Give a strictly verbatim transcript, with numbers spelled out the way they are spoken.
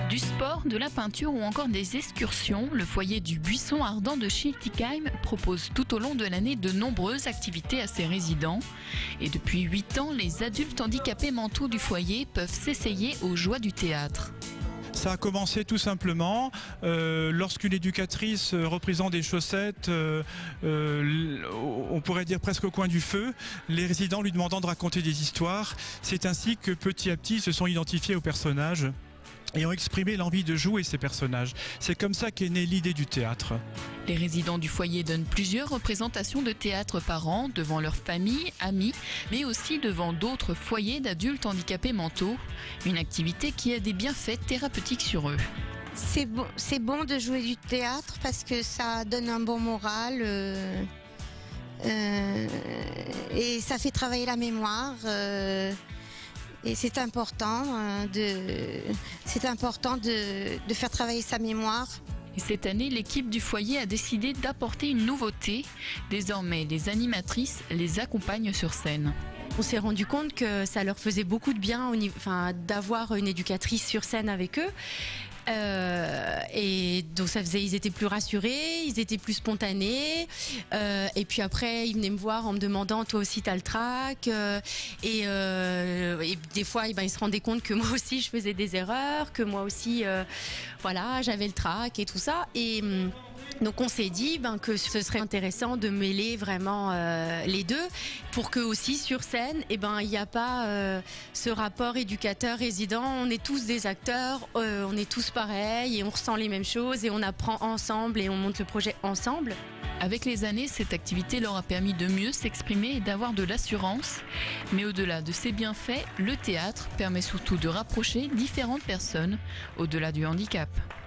Du sport, de la peinture ou encore des excursions, le foyer du Buisson Ardent de Schiltigheim propose tout au long de l'année de nombreuses activités à ses résidents. Et depuis huit ans, les adultes handicapés mentaux du foyer peuvent s'essayer aux joies du théâtre. Ça a commencé tout simplement euh, lorsqu'une éducatrice euh, reprisant des chaussettes, euh, euh, on pourrait dire presque au coin du feu, les résidents lui demandant de raconter des histoires. C'est ainsi que petit à petit ils se sont identifiés aux personnages et ont exprimé l'envie de jouer ces personnages. C'est comme ça qu'est née l'idée du théâtre. Les résidents du foyer donnent plusieurs représentations de théâtre par an devant leurs familles, amis, mais aussi devant d'autres foyers d'adultes handicapés mentaux. Une activité qui a des bienfaits thérapeutiques sur eux. C'est bon, c'est bon de jouer du théâtre parce que ça donne un bon moral euh, euh, et ça fait travailler la mémoire. Euh, Et c'est important, euh, de, c'est important de, de faire travailler sa mémoire. Et cette année, l'équipe du foyer a décidé d'apporter une nouveauté. Désormais, les animatrices les accompagnent sur scène. On s'est rendu compte que ça leur faisait beaucoup de bien au niveau, enfin, d'avoir une éducatrice sur scène avec eux. Euh, et donc ça faisait, ils étaient plus rassurés, ils étaient plus spontanés. Euh, et puis après, ils venaient me voir en me demandant, toi aussi t'as le trac. Euh, et, euh, et des fois, eh ben, ils se rendaient compte que moi aussi je faisais des erreurs, que moi aussi, euh, voilà, j'avais le trac et tout ça. Et donc on s'est dit ben, que ce serait intéressant de mêler vraiment euh, les deux pour que aussi sur scène, eh ben, il n'y a pas euh, ce rapport éducateur-résident. On est tous des acteurs, euh, on est tous pareils et on ressent les mêmes choses et on apprend ensemble et on monte le projet ensemble. Avec les années, cette activité leur a permis de mieux s'exprimer et d'avoir de l'assurance. Mais au-delà de ses bienfaits, le théâtre permet surtout de rapprocher différentes personnes au-delà du handicap.